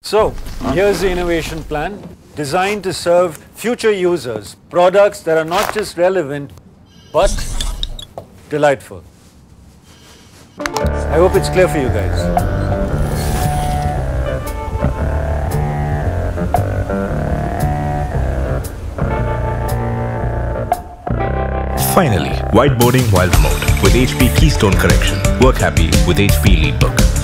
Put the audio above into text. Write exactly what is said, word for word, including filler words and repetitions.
So, here's the innovation plan, designed to serve future users products that are not just relevant, but delightful. I hope it's clear for you guys. Finally, whiteboarding while remote with H P Keystone Correction. Work happy with H P Elitebook.